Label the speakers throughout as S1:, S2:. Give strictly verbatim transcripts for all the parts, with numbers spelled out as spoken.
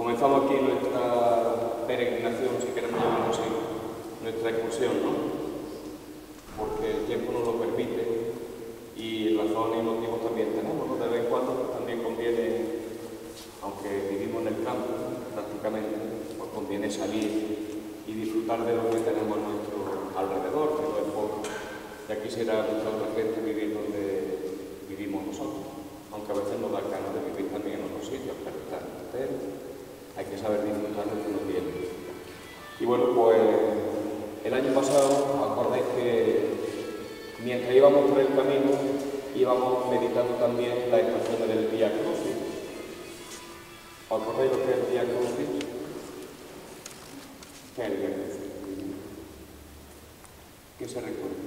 S1: Comenzamos aquí nuestra peregrinación, si queremos llamarlo así, nuestra excursión, ¿no? Porque el tiempo nos lo permite y razones y motivos también tenemos, ¿no? De vez en cuando también conviene, aunque vivimos en el campo prácticamente, pues conviene salir y disfrutar de lo que tenemos a nuestro alrededor, que no es poco. Ya quisiera mucha otra gente vivir donde vivimos nosotros, aunque a veces nos da ganas de vivir también en otros sitios, pero está, pero hay que saber disfrutar de lo que uno tiene. Y bueno, pues el año pasado, acordáis que mientras íbamos por el camino, íbamos meditando también las estaciones del Vía Crucis. ¿Os acordáis lo que es el Vía Crucis? ¿Qué es el Vía Crucis? ¿Qué se recuerda?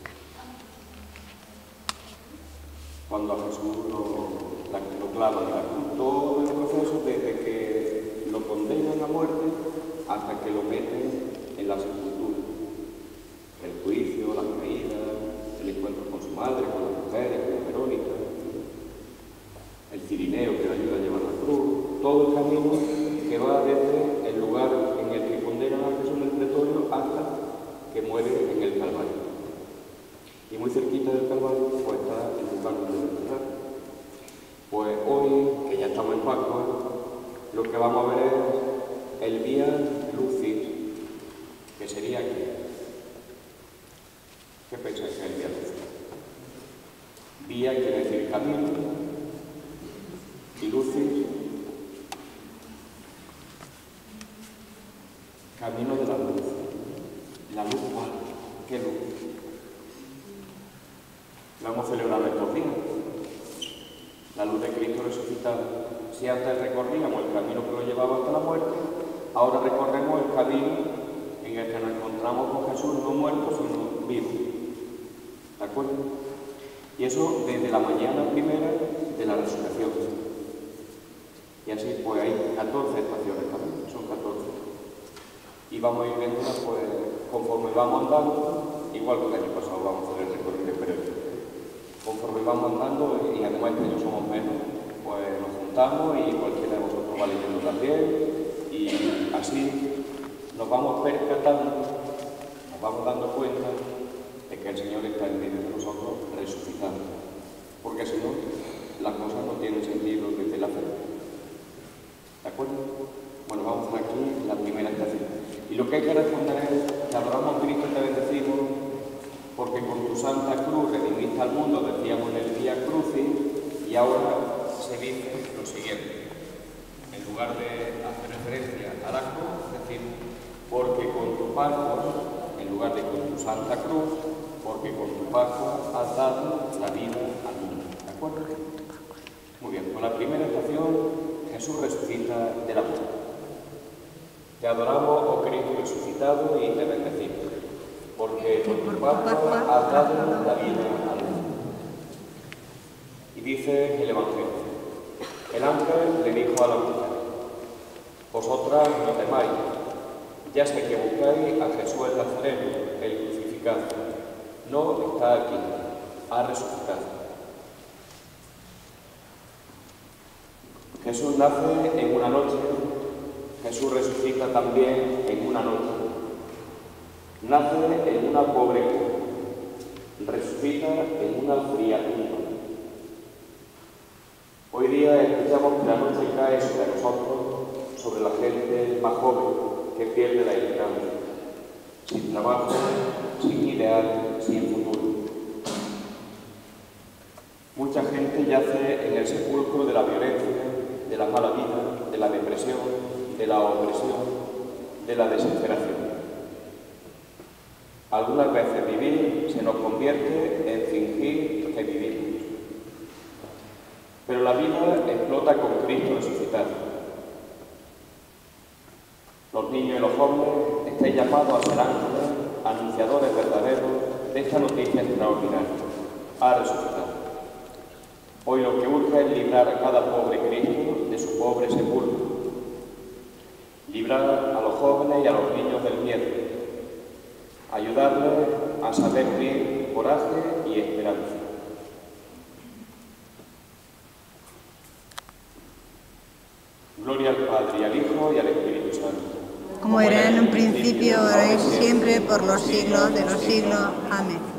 S1: Cuando a Jesús lo, la, lo clavan en la cruz, todo el proceso desde que lo condenan a muerte hasta que lo meten en la sepultura. El juicio, las caídas, el encuentro con su madre, con las mujeres, con Verónica, el cirineo que le ayuda a llevar la cruz, todo el camino que va desde el lugar en el que condenan a Jesús en el pretorio hasta que muere en el Calvario. Y muy cerquita del Calvario pues está el lugar donde lo enterraron. Pues hoy, que ya estamos en Pascua, lo que vamos a ver es el Vía Crucis, que sería aquí. ¿Qué pensáis que es el Vía Crucis? Vía quiere decir camino, y Lucis, camino de la luz. ¿La luz cuál? ¿Qué luz? Lo hemos celebrado estos días. La luz de Cristo resucitado. Si antes recorríamos el camino que lo llevaba hasta la muerte, ahora recorremos el camino en el que nos encontramos con Jesús no muerto, sino vivo. ¿De acuerdo? Y eso desde la mañana primera de la resurrección. Y así pues hay catorce estaciones también, son catorce. Y vamos a ir viéndolas pues conforme vamos andando, igual que el año pasado vamos a hacer el recorrido de peregrinación. Conforme vamos andando, y además que ellos somos menos, pues nos juntamos y cualquiera de vosotros va leyendo también, y así nos vamos percatando, nos vamos dando cuenta de que el Señor está en medio de nosotros resucitando, porque si no, las cosas no tienen sentido desde la fe. ¿De acuerdo? Bueno, vamos por aquí, la primera estación. Y lo que hay que responder es, te adoramos a Cristo y te bendecimos, porque con tu Santa Cruz redimiste al mundo, decíamos en el Vía Crucis, y ahora se dice lo siguiente. En lugar de hacer referencia a la cruz, decimos, porque con tu Pascua, en lugar de con tu Santa Cruz, porque con tu Pascua has dado la vida al mundo. ¿De acuerdo? Muy bien, con la primera estación, Jesús resucita de la muerte. Te adoramos, oh Cristo resucitado, y te bendecimos, porque con tu Pascua has dado la vida al mundo. Y dice el Evangelio, el ángel le dijo a la mujer, vosotras no temáis, ya sé que buscáis a Jesús el Nazareno, el crucificado. No está aquí, ha resucitado. Jesús nace en una noche, Jesús resucita también en una noche. Nace en una pobre cuna, resucita en una fría tumba. Hoy día escuchamos que la noche cae sobre nosotros, sobre la gente más joven que pierde la esperanza, sin trabajo, sin ideal, sin futuro. Mucha gente yace en el sepulcro de la violencia, de la mala vida, de la depresión, de la opresión, de la desesperación. Algunas veces vivir se nos convierte en fingir que vivimos. Pero la vida explota con Cristo resucitado. Los niños y los jóvenes estáis llamados a ser ángeles, anunciadores verdaderos de esta noticia extraordinaria. Ha resucitado. Hoy lo que urge es librar a cada pobre Cristo de su pobre sepulcro. Librar a los jóvenes y a los niños del miedo. Ayudarles a saber vivir coraje y esperanza. Gloria al Padre, y al Hijo, y al Espíritu Santo.
S2: Como era en un principio, ahora y siempre, por los siglos de los siglos. Amén.